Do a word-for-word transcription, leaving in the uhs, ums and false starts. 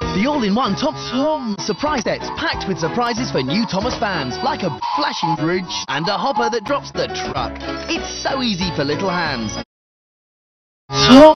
The all-in-one TomTom surprise sets packed with surprises for new Thomas fans, like a flashing bridge and a hopper that drops the truck. It's so easy for little hands. Tom